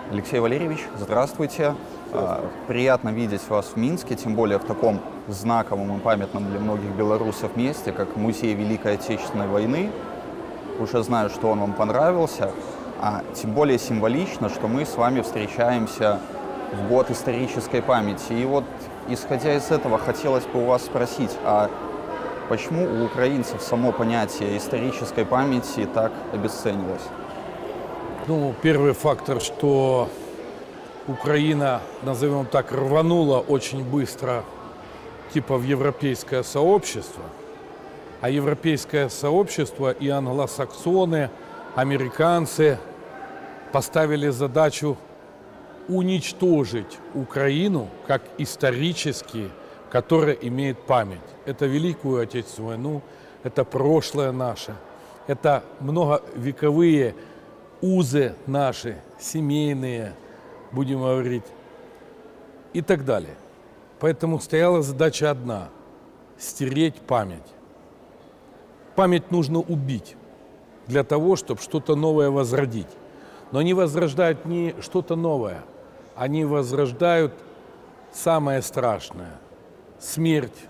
Алексей Валерьевич, здравствуйте. Приятно видеть вас в Минске, тем более в таком знаковом и памятном для многих белорусов месте, как Музей Великой Отечественной войны. Уже знаю, что он вам понравился, а тем более символично, что мы с вами встречаемся в год исторической памяти. И вот, исходя из этого, хотелось бы у вас спросить, а почему у украинцев само понятие исторической памяти так обесценилось? Ну, первый фактор, что Украина, назовем так, рванула очень быстро, типа в европейское сообщество, а европейское сообщество и англосаксоны, американцы поставили задачу уничтожить Украину как исторически, которая имеет память. Это Великую Отечественную войну, это прошлое наше, это многовековые узы наши, семейные, будем говорить, и так далее. Поэтому стояла задача одна – стереть память. Память нужно убить для того, чтобы что-то новое возродить. Но они возрождают не что-то новое, они возрождают самое страшное – смерть.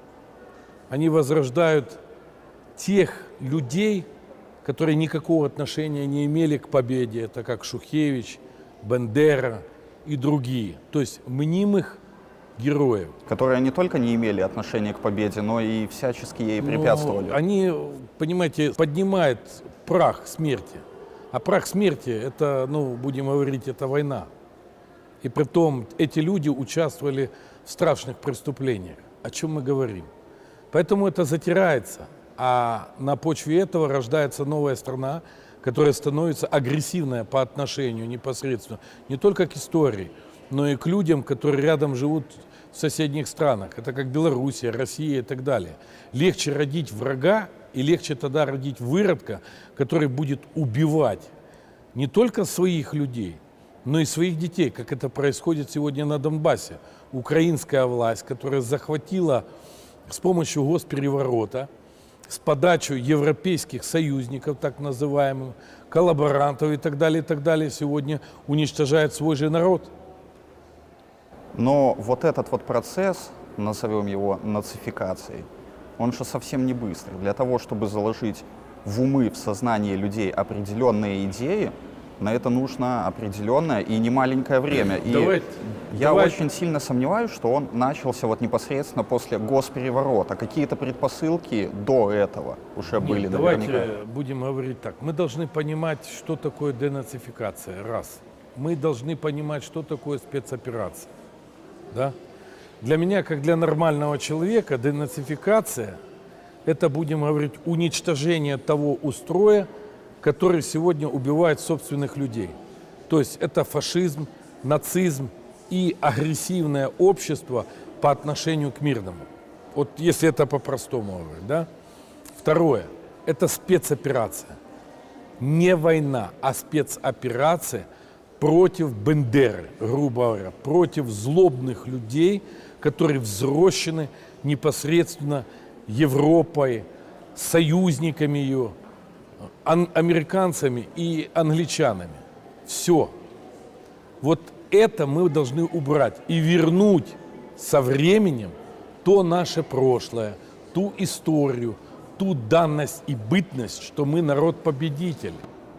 Они возрождают тех людей, которые никакого отношения не имели к победе. Это как Шухевич, Бендера и другие. То есть мнимых героев. Которые не только не имели отношения к победе, но и всячески ей препятствовали. Они, понимаете, поднимают прах смерти. А прах смерти, это, будем говорить, это война. И притом эти люди участвовали в страшных преступлениях. О чем мы говорим? Поэтому это затирается. А на почве этого рождается новая страна, которая становится агрессивная по отношению непосредственно не только к истории, но и к людям, которые рядом живут в соседних странах. Это как Белоруссия, Россия и так далее. Легче родить врага и легче тогда родить выродка, который будет убивать не только своих людей, но и своих детей, как это происходит сегодня на Донбассе. Украинская власть, которая захватила с помощью госпереворота, с подачей европейских союзников, так называемых, коллаборантов и так далее, сегодня уничтожает свой же народ. Но вот этот вот процесс, назовем его нацификацией, он же совсем не быстрый. Для того, чтобы заложить в умы, в сознание людей определенные идеи, на это нужно определенное и немаленькое время. И я очень сильно сомневаюсь, что он начался вот непосредственно после госпереворота. Какие-то предпосылки до этого уже были наверняка. Давайте будем говорить так. Мы должны понимать, что такое денацификация. Раз. Мы должны понимать, что такое спецоперация. Да? Для меня, как для нормального человека, денацификация – это, будем говорить, уничтожение того устроя, который сегодня убивает собственных людей. То есть это фашизм, нацизм и агрессивное общество по отношению к мирному. Вот если это по-простому говорить, да? Второе – это спецоперация. Не война, а спецоперация против Бендеры, грубо говоря, против злобных людей, которые взрощены непосредственно Европой, союзниками ее, американцами и англичанами. Все. Вот это мы должны убрать и вернуть со временем то наше прошлое, ту историю, ту данность и бытность, что мы народ-победитель.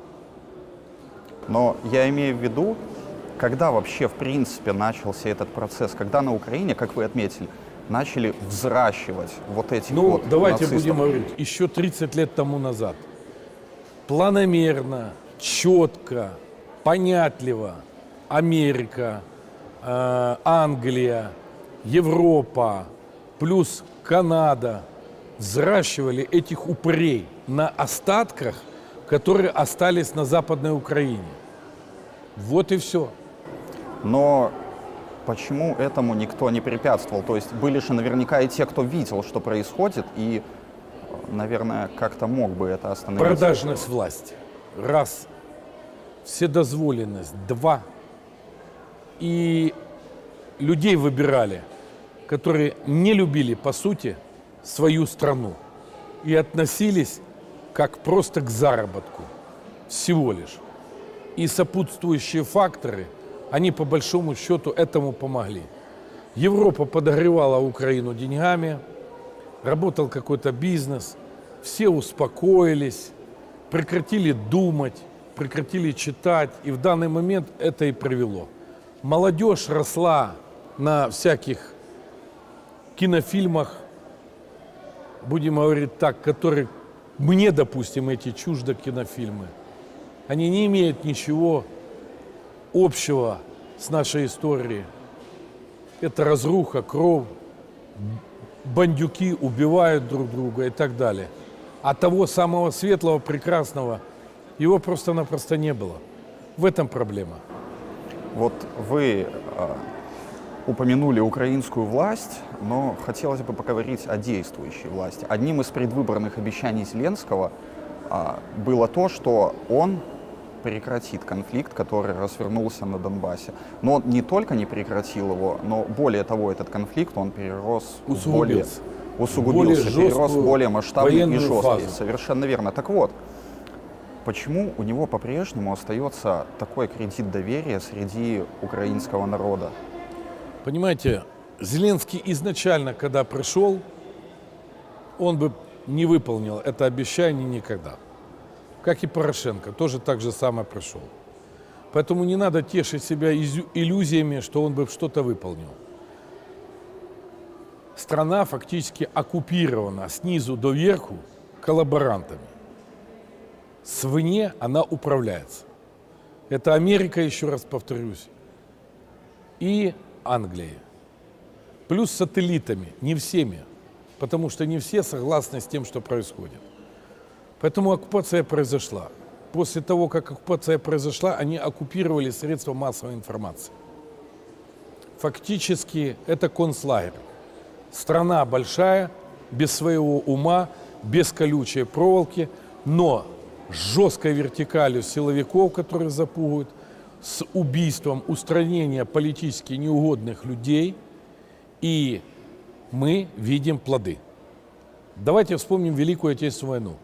Но я имею в виду, когда вообще в принципе начался этот процесс, когда на Украине, как вы отметили, начали взращивать вот этих вот давайте нацистов. будем говорить, еще 30 лет тому назад. Планомерно, четко, понятливо Америка, Англия, Европа, плюс Канада взращивали этих упырей на остатках, которые остались на Западной Украине. Вот и все. Но почему этому никто не препятствовал? То есть были же наверняка и те, кто видел, что происходит, и, наверное, как-то мог бы это остановить. Продажность власти. Раз. Вседозволенность. Два. И людей выбирали, которые не любили, по сути, свою страну и относились как просто к заработку. Всего лишь. и сопутствующие факторы, они по большому счету этому помогли. Европа подогревала Украину деньгами, работал какой-то бизнес, все успокоились, прекратили думать, прекратили читать, и в данный момент это и привело. Молодежь росла на всяких кинофильмах, будем говорить так, которые мне, допустим, эти чуждо кинофильмы. Они не имеют ничего общего с нашей историей. Это разруха, кровь, бандюки убивают друг друга и так далее. А того самого светлого, прекрасного, его просто-напросто не было. В этом проблема. Вот вы упомянули украинскую власть, но хотелось бы поговорить о действующей власти. Одним из предвыборных обещаний Зеленского было то, что он прекратит конфликт, который развернулся на Донбассе. Но он не только не прекратил его, но более того, этот конфликт, он перерос усугубился, перерос в более масштабный и жесткий. Фазу. Совершенно верно. Так вот, почему у него по-прежнему остается такой кредит доверия среди украинского народа? Понимаете, Зеленский изначально, когда пришел, он бы не выполнил это обещание никогда. Как и Порошенко, тоже так же самое пришел. Поэтому не надо тешить себя иллюзиями, что он бы что-то выполнил. Страна фактически оккупирована снизу до верху коллаборантами. Свне она управляется. Это Америка, еще раз повторюсь, и Англия. Плюс сателлитами, не всеми, потому что не все согласны с тем, что происходит. Поэтому оккупация произошла. После того, как оккупация произошла, они оккупировали средства массовой информации. Фактически это концлагерь. Страна большая, без своего ума, без колючей проволоки, но с жесткой вертикалью силовиков, которые запугивают, с убийством, устранением политически неугодных людей, и мы видим плоды. Давайте вспомним Великую Отечественную войну.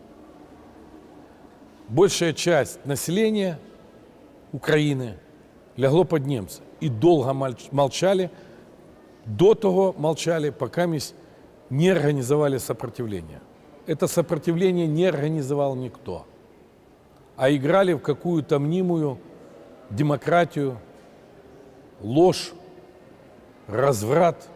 Большая часть населения Украины лягло под немцев и долго молчали, до того молчали, пока не организовали сопротивление. Это сопротивление не организовал никто, а играли в какую-то мнимую демократию, ложь, разврат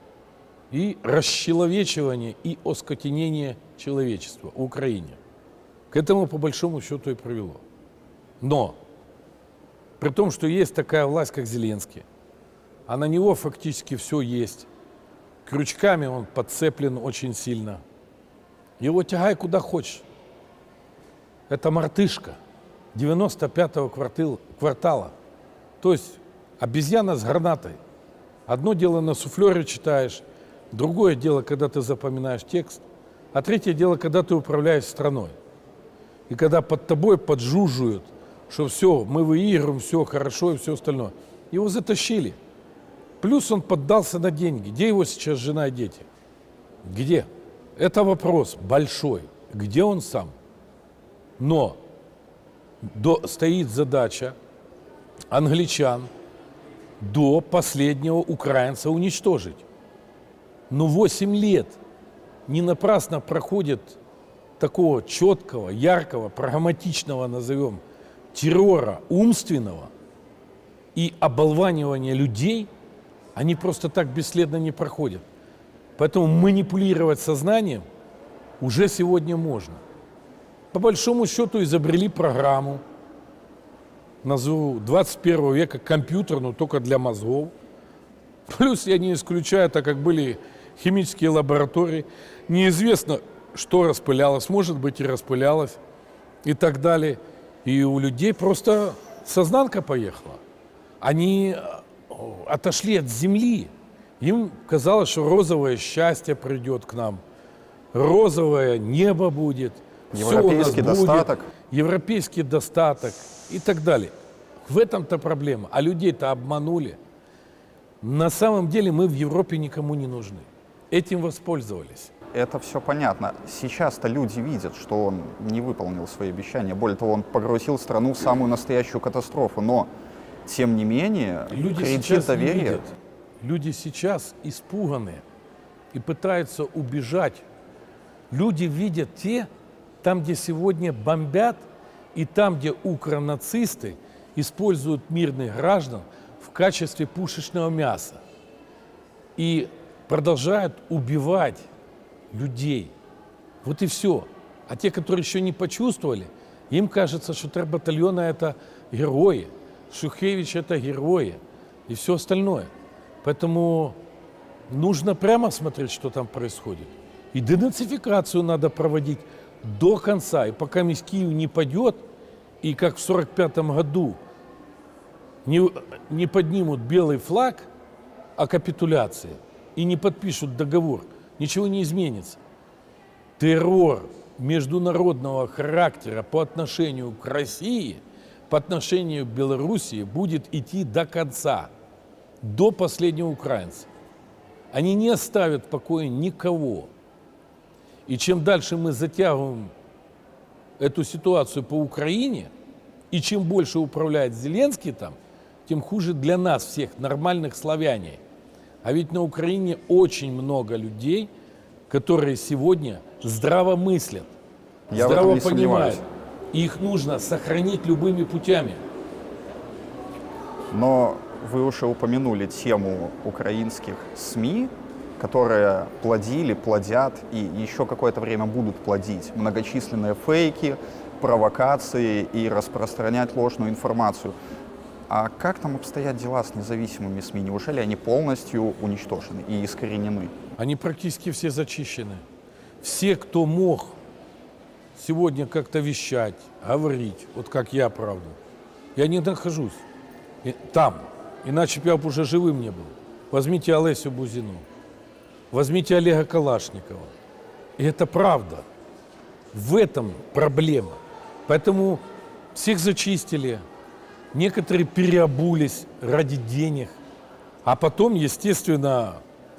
и расчеловечивание и оскотенение человечества в Украине. К этому, по большому счету, и привело. Но, при том, что есть такая власть, как Зеленский, а на него фактически все есть, крючками он подцеплен очень сильно, его тягай куда хочешь. Это мартышка 95-го квартала, то есть обезьяна с гранатой. Одно дело на суфлере читаешь, другое дело, когда ты запоминаешь текст, а третье дело, когда ты управляешь страной. И когда под тобой поджужжают, что все, мы выигрываем, все хорошо и все остальное. Его затащили. Плюс он поддался на деньги. Где его сейчас жена и дети? Где? Это вопрос большой. Где он сам? Но стоит задача англичан до последнего украинца уничтожить. Но 8 лет не напрасно проходит такого четкого, яркого, прагматичного, назовем, террора умственного и оболванивания людей, они просто так бесследно не проходят. Поэтому манипулировать сознанием уже сегодня можно. По большому счету изобрели программу, назову 21 века компьютерную, только для мозгов. Плюс я не исключаю, так как были химические лаборатории, неизвестно, что распылялось, может быть и распылялось и так далее. И у людей просто сознанка поехала. Они отошли от земли. Им казалось, что розовое счастье придет к нам, розовое небо будет, европейский достаток. Европейский достаток и так далее. В этом-то проблема. А людей-то обманули. На самом деле мы в Европе никому не нужны. Этим воспользовались. это все понятно. Сейчас-то люди видят, что он не выполнил свои обещания. Более того, он погрузил страну в самую настоящую катастрофу. Но, тем не менее, кредит доверия... Люди сейчас испуганы и пытаются убежать. Люди видят там, где сегодня бомбят, и там, где укронацисты используют мирных граждан в качестве пушечного мяса. И продолжают убивать людей. Вот и все. А те, которые еще не почувствовали, им кажется, что тербатальоны — это герои, Шухевич — это герои и все остальное. Поэтому нужно прямо смотреть, что там происходит. И денацификацию надо проводить до конца. И пока Киев не падет, и как в 1945 году не поднимут белый флаг о капитуляции и не подпишут договор, ничего не изменится. Террор международного характера по отношению к России, по отношению к Белоруссии будет идти до конца, до последнего украинца. Они не оставят в покое никого. И чем дальше мы затягиваем эту ситуацию по Украине, и чем больше управляет Зеленский там, тем хуже для нас всех, нормальных славяне. А ведь на Украине очень много людей, которые сегодня здраво мыслят, здраво понимают. И их нужно сохранить любыми путями. Но вы уже упомянули тему украинских СМИ, которые плодили, плодят и еще какое-то время будут плодить многочисленные фейки, провокации и распространять ложную информацию. А как там обстоят дела с независимыми СМИ? Неужели они полностью уничтожены и искоренены? Они практически все зачищены. Все, кто мог сегодня как-то вещать, говорить, вот как я, правда, я не нахожусь там, иначе бы я уже живым не был. Возьмите Олесю Бузину, возьмите Олега Калашникова. И это правда. В этом проблема. Поэтому всех зачистили, некоторые переобулись ради денег, а потом, естественно,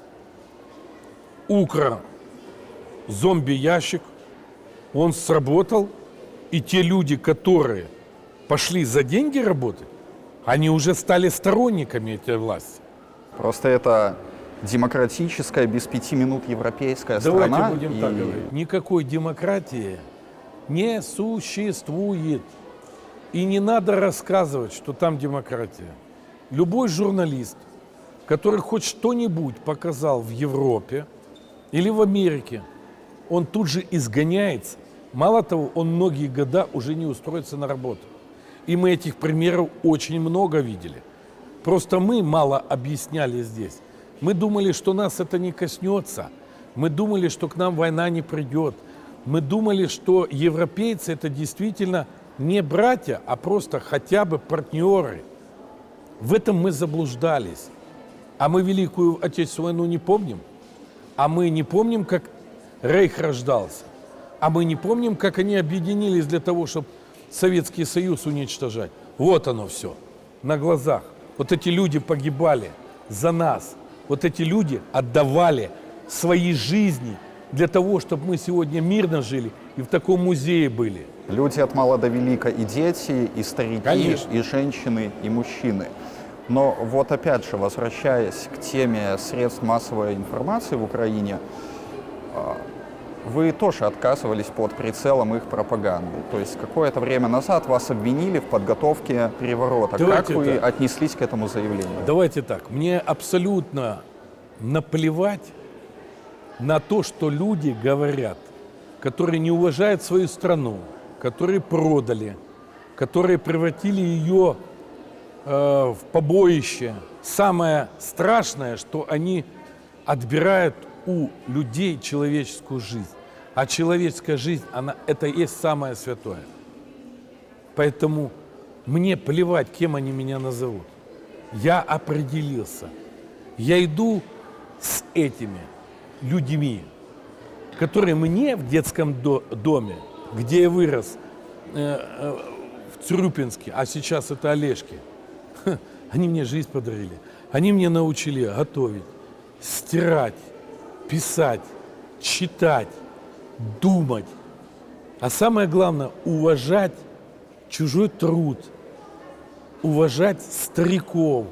зомби-ящик, он сработал, и те люди, которые пошли за деньги работать, они уже стали сторонниками этой власти. Просто это демократическая, без 5 минут европейская страна. Давайте будем так говорить. Никакой демократии не существует. И не надо рассказывать, что там демократия. Любой журналист, который хоть что-нибудь показал в Европе или в Америке, он тут же изгоняется. Мало того, он многие года уже не устроится на работу. И мы этих примеров очень много видели. Просто мы мало объясняли здесь. Мы думали, что нас это не коснется. Мы думали, что к нам война не придет. Мы думали, что европейцы — это действительно не братья, а просто хотя бы партнеры. В этом мы заблуждались. А мы Великую Отечественную войну не помним. А мы не помним, как Рейх рождался. А мы не помним, как они объединились для того, чтобы Советский Союз уничтожать. Вот оно все, на глазах. Вот эти люди погибали за нас. Вот эти люди отдавали свои жизни для того, чтобы мы сегодня мирно жили и в таком музее были. Люди от мала до велика, и дети, и старики, Конечно. И женщины, и мужчины. Но вот опять же, возвращаясь к теме средств массовой информации в Украине, вы тоже отказывались под прицелом их пропаганды. То есть какое-то время назад вас обвинили в подготовке переворота. Давайте как вы так. отнеслись к этому заявлению? Давайте так. Мне абсолютно наплевать на то, что люди говорят, которые не уважают свою страну, которые продали, которые превратили ее в побоище. Самое страшное, что они отбирают у людей человеческую жизнь. А человеческая жизнь, это и есть самое святое. Поэтому мне плевать, кем они меня назовут. Я определился. Я иду с этими людьми, которые мне в детском доме, где я вырос, в Црюпинске, а сейчас это Олежки, они мне жизнь подарили. Они мне научили готовить, стирать, писать, читать, думать, а самое главное – уважать чужой труд, уважать стариков.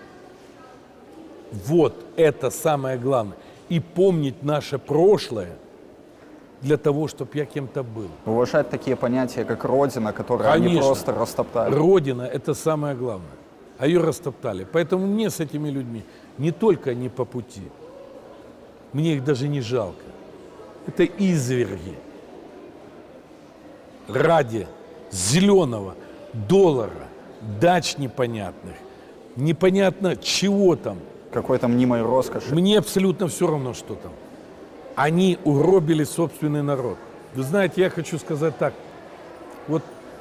Вот это самое главное. И помнить наше прошлое для того, чтобы я кем-то был. Уважать такие понятия, как Родина, которые они Конечно. просто растоптали. Родина – это самое главное. А ее растоптали. Поэтому мне с этими людьми не только не по пути. Мне их даже не жалко. Это изверги. Ради зеленого доллара, дач непонятных, непонятно чего там. Какой-то мнимой роскоши. Мне абсолютно все равно, что там. Они угробили собственный народ. Вы знаете, я хочу сказать так. Вот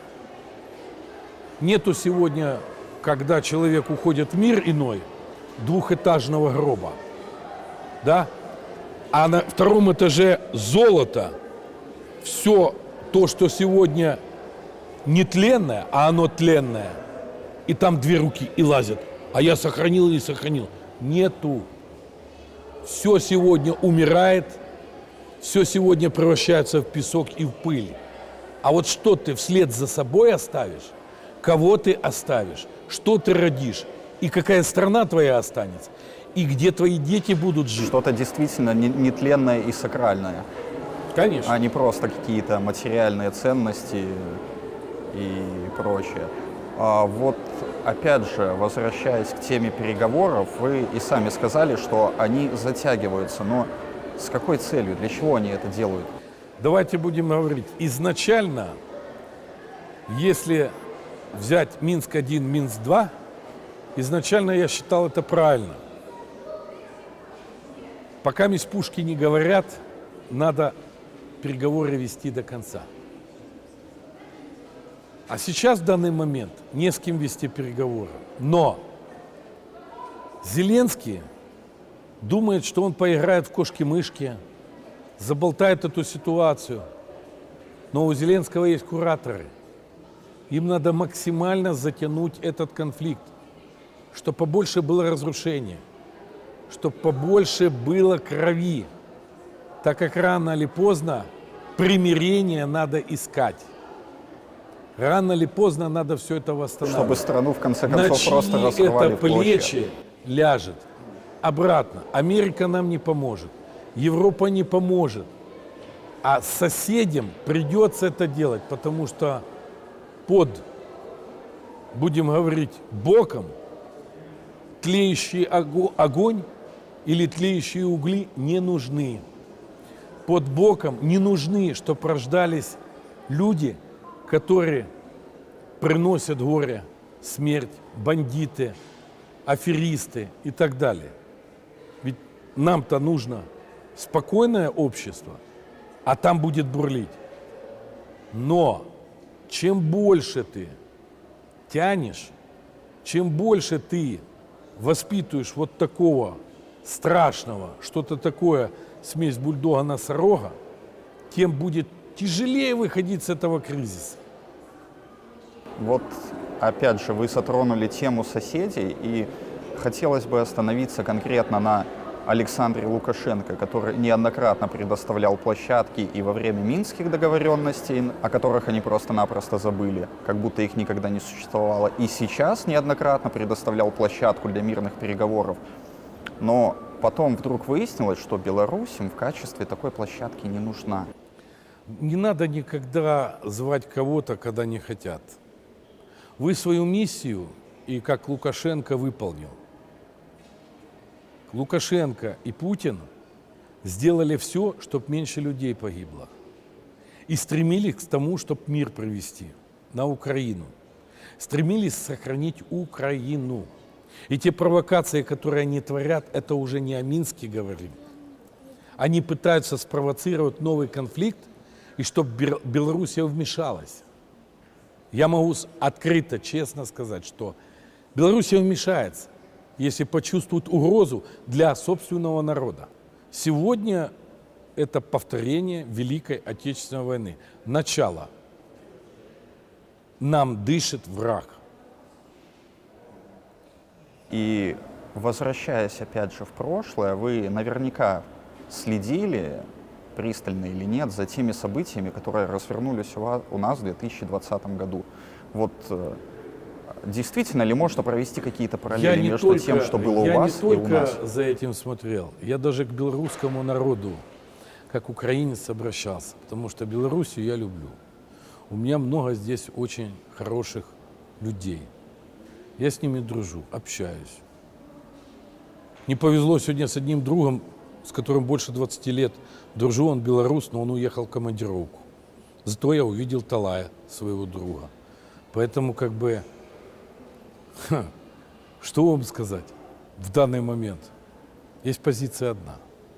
нету сегодня, когда человек уходит в мир иной, двухэтажного гроба. Да? А на втором этаже золото. Все то, что сегодня нетленное, а оно тленное. И там две руки и лазят. А я сохранил или не сохранил. Нету. Все сегодня умирает, все сегодня превращается в песок и в пыль. А вот что ты вслед за собой оставишь, кого ты оставишь, что ты родишь, и какая страна твоя останется, и где твои дети будут жить. Что-то действительно нетленное и сакральное. Конечно. А не просто какие-то материальные ценности и прочее. А вот, опять же, возвращаясь к теме переговоров, вы и сами сказали, что они затягиваются. Но с какой целью? Для чего они это делают? Давайте будем говорить. Изначально, если взять Минск-1, Минск-2, изначально я считал это правильно. Пока из пушки не говорят, надо переговоры вести до конца. А сейчас, в данный момент, не с кем вести переговоры. Но Зеленский думает, что он поиграет в кошки-мышки, заболтает эту ситуацию. Но у Зеленского есть кураторы. Им надо максимально затянуть этот конфликт, чтобы побольше было разрушения, чтобы побольше было крови, так как рано или поздно примирение надо искать. Рано или поздно надо все это восстанавливать. Чтобы страну, в конце концов, На просто чьи раскрывали это в клочья. плечи ляжет. Обратно. Америка нам не поможет. Европа не поможет. А соседям придется это делать, потому что под, будем говорить, боком тлеющий огонь или тлеющие угли не нужны. Под боком не нужны, чтобы рождались люди, которые приносят горе, смерть, бандиты, аферисты и так далее. Ведь нам-то нужно спокойное общество, а там будет бурлить. Но чем больше ты тянешь, чем больше ты воспитываешь вот такого страшного, что-то такое, смесь бульдога-носорога, тем будет тяжелее выходить с этого кризиса. Вот, опять же, вы затронули тему соседей, и хотелось бы остановиться конкретно на Александре Лукашенко, который неоднократно предоставлял площадки и во время минских договоренностей, о которых они просто-напросто забыли, как будто их никогда не существовало, и сейчас неоднократно предоставлял площадку для мирных переговоров. Но потом вдруг выяснилось, что Беларусь им в качестве такой площадки не нужна. Не надо никогда звать кого-то, когда не хотят. Вы свою миссию, и как Лукашенко, выполнил. Лукашенко и Путин сделали все, чтобы меньше людей погибло. И стремились к тому, чтобы мир привести на Украину. Стремились сохранить Украину. И те провокации, которые они творят, это уже не о Минске говорим. Они пытаются спровоцировать новый конфликт, и чтобы Белоруссия вмешалась. Я могу открыто, честно сказать, что Белоруссия вмешается, если почувствует угрозу для собственного народа. Сегодня это повторение Великой Отечественной войны. Начало. Нам дышит враг. И возвращаясь опять же в прошлое, вы наверняка следили пристально или нет за теми событиями, которые развернулись у нас в 2020 году. Вот действительно ли можно провести какие-то параллели между тем, что было у вас и у нас? Я не только за этим смотрел, я даже к белорусскому народу, как украинец, обращался, потому что Белоруссию я люблю. У меня много здесь очень хороших людей. Я с ними дружу, общаюсь. Не повезло сегодня с одним другом, с которым больше 20 лет дружу, он белорус, но он уехал в командировку. Зато я увидел Талая, своего друга. Поэтому как бы, что вам сказать в данный момент? Есть позиция одна.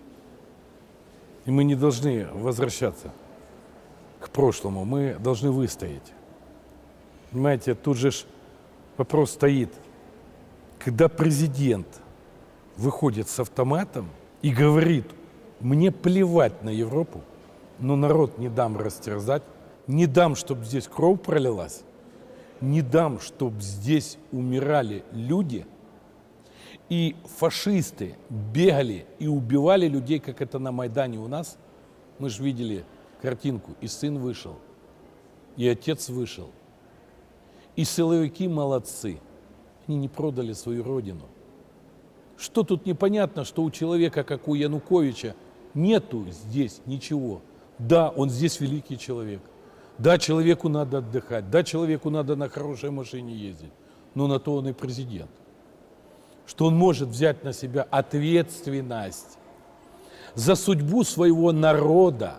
И мы не должны возвращаться к прошлому, мы должны выстоять. Понимаете, тут же вопрос стоит, когда президент выходит с автоматом и говорит, мне плевать на Европу, но народ не дам растерзать, не дам, чтобы здесь кровь пролилась, не дам, чтобы здесь умирали люди, и фашисты бегали и убивали людей, как это на Майдане у нас. Мы же видели картинку, и сын вышел, и отец вышел. И силовики молодцы, они не продали свою родину. Что тут непонятно, что у человека, как у Януковича, нету здесь ничего. Да, он здесь великий человек. Да, человеку надо отдыхать. Да, человеку надо на хорошей машине ездить. Но на то он и президент. Что он может взять на себя ответственность за судьбу своего народа.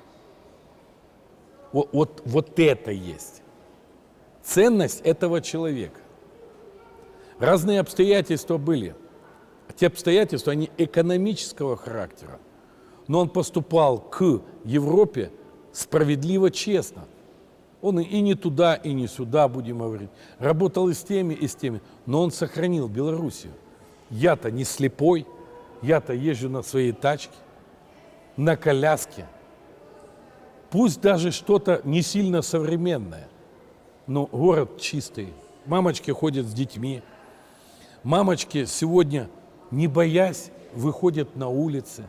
Вот это есть ценность этого человека. Разные обстоятельства были. Те обстоятельства, они экономического характера. Но он поступал к Европе справедливо, честно. Он и не туда, и не сюда, будем говорить. Работал и с теми, и с теми. Но он сохранил Белоруссию. Я-то не слепой. Я-то езжу на своей тачке, на коляске. Пусть даже что-то не сильно современное. Но город чистый. Мамочки ходят с детьми. Мамочки сегодня, не боясь, выходят на улицы.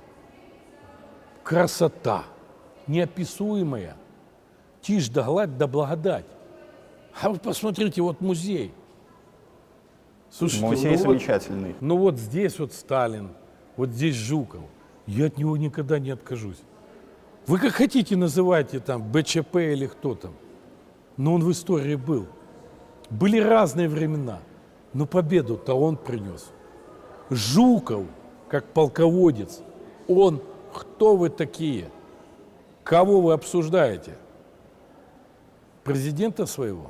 Красота неописуемая. Тишь да гладь да благодать. А вы посмотрите, вот музей. Слушайте, музей замечательный. Ну вот здесь вот Сталин, вот здесь Жуков. Я от него никогда не откажусь. Вы как хотите называйте там БЧП или кто там. Но он в истории был. Были разные времена. Но победу-то он принес. Жуков, как полководец, он, кто вы такие? Кого вы обсуждаете? Президента своего?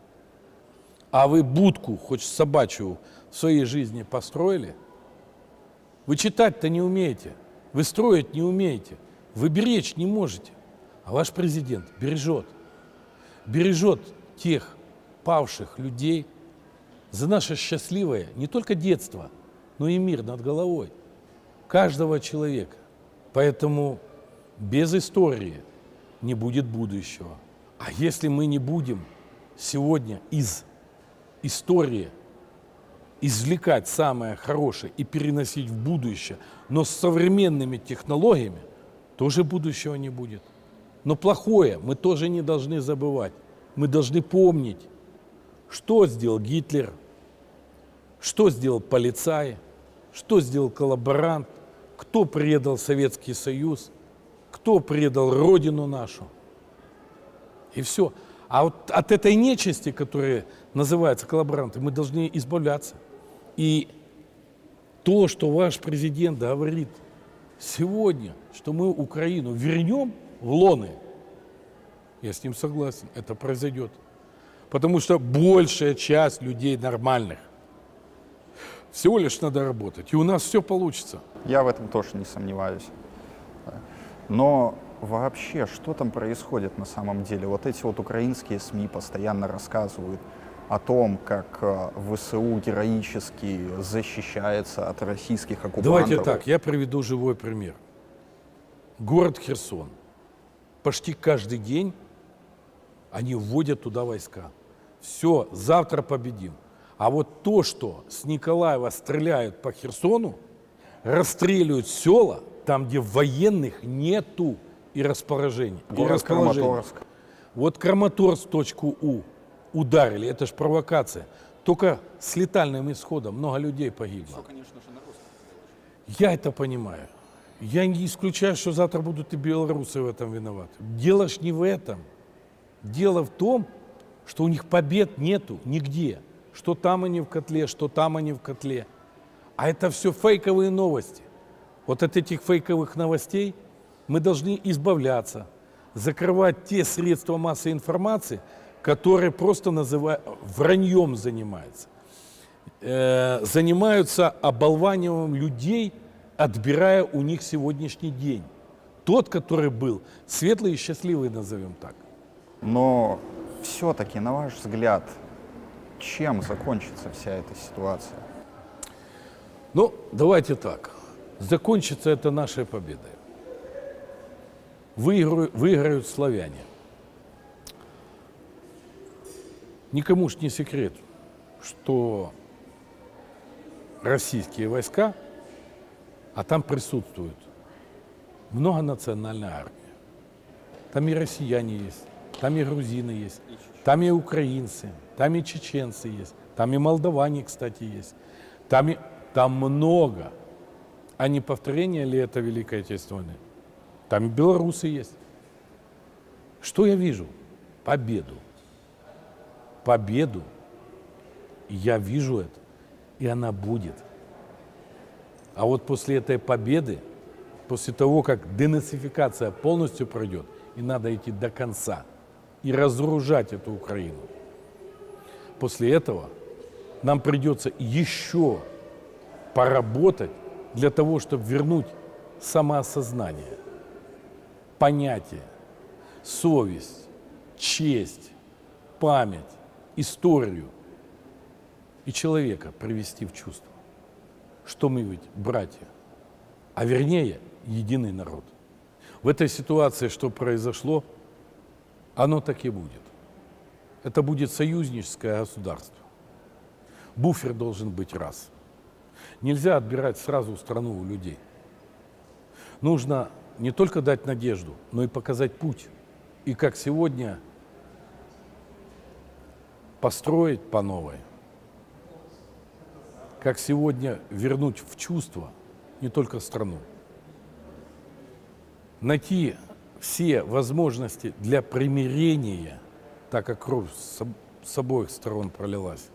А вы будку, хоть собачью, в своей жизни построили? Вы читать-то не умеете, вы строить не умеете, вы беречь не можете. А ваш президент бережет. Бережет тех павших людей за наше счастливое не только детство, но и мир над головой каждого человека. Поэтому без истории не будет будущего. А если мы не будем сегодня из истории извлекать самое хорошее и переносить в будущее, но с современными технологиями, тоже будущего не будет. Но плохое мы тоже не должны забывать. Мы должны помнить, что сделал Гитлер, что сделал полицай, что сделал коллаборант, кто предал Советский Союз, кто предал Родину нашу. И все. А вот от этой нечисти, которая называется коллаборанты, мы должны избавляться. И то, что ваш президент говорит сегодня, что мы Украину вернем в лоны, я с ним согласен, это произойдет. Потому что большая часть людей нормальных. Всего лишь надо работать. И у нас все получится. Я в этом тоже не сомневаюсь. Но вообще, что там происходит на самом деле? Вот эти вот украинские СМИ постоянно рассказывают о том, как ВСУ героически защищается от российских оккупантов. Давайте так, я приведу живой пример. Город Херсон. Почти каждый день они вводят туда войска. Все, завтра победим. А вот то, что с Николаева стреляют по Херсону, расстреливают села, там, где военных нету и расположений. Город Краматорск. Вот Краматорск точку У ударили, это же провокация. Только с летальным исходом много людей погибло. Все, конечно же, на русском. Я это понимаю. Я не исключаю, что завтра будут и белорусы в этом виноваты. Дело ж не в этом. Дело в том, что у них побед нету нигде. Что там они в котле, что там они в котле. А это все фейковые новости. Вот от этих фейковых новостей мы должны избавляться, закрывать те средства массовой информации, которые просто враньем занимаются. Занимаются оболваниванием людей, отбирая у них сегодняшний день. Тот, который был светлый и счастливый, назовем так. Но все-таки, на ваш взгляд, чем закончится вся эта ситуация? Ну, давайте так. Закончится это нашей победой. Выиграют славяне. Никому ж не секрет, что российские войска, а там присутствует многонациональная армия. Там и россияне есть, там и грузины есть, там и украинцы, там и чеченцы есть, там и молдаване, кстати, есть. Там много. А не повторение ли это Великой Отечественной войны? Там и белорусы есть. Что я вижу? Победу. Победу. И я вижу это. И она будет. А вот после этой победы, после того, как денацификация полностью пройдет, и надо идти до конца, и разоружать эту Украину, после этого нам придется еще поработать для того, чтобы вернуть самоосознание, понятие, совесть, честь, память, историю и человека привести в чувство, что мы ведь братья, а вернее единый народ. В этой ситуации, что произошло, оно так и будет. Это будет союзническое государство. Буфер должен быть раз. Нельзя отбирать сразу страну у людей. Нужно не только дать надежду, но и показать путь. И как сегодня построить по новой. Как сегодня вернуть в чувство не только страну. Найти все возможности для примирения, так как кровь с обоих сторон пролилась.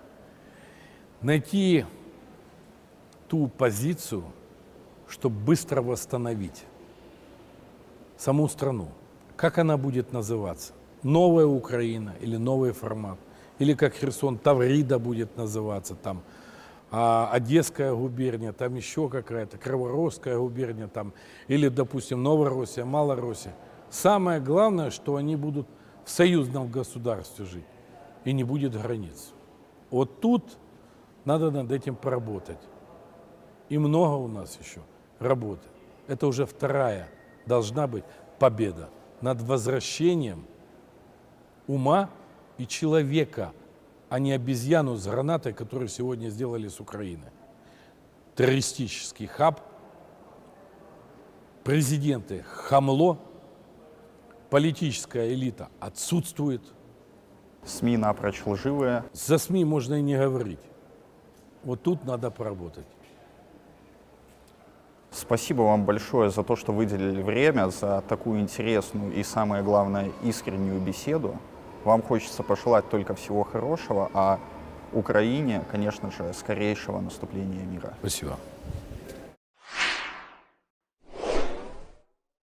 Найти ту позицию, чтобы быстро восстановить саму страну. Как она будет называться? Новая Украина или новый формат? Или как Херсон, Таврида будет называться, там, Одесская губерния, там еще какая-то, Криворожская губерния, там, или, допустим, Новороссия, Малороссия. Самое главное, что они будут в союзном государстве жить, и не будет границ. Вот тут надо над этим поработать. И много у нас еще работы. Это уже вторая должна быть победа над возвращением ума и человека, а не обезьяну с гранатой, которую сегодня сделали с Украины. Террористический хаб, президенты хамло, политическая элита отсутствует. СМИ напрочь лживые. За СМИ можно и не говорить. Вот тут надо поработать. Спасибо вам большое за то, что выделили время, за такую интересную и, самое главное, искреннюю беседу. Вам хочется пожелать только всего хорошего, а Украине, конечно же, скорейшего наступления мира. Спасибо.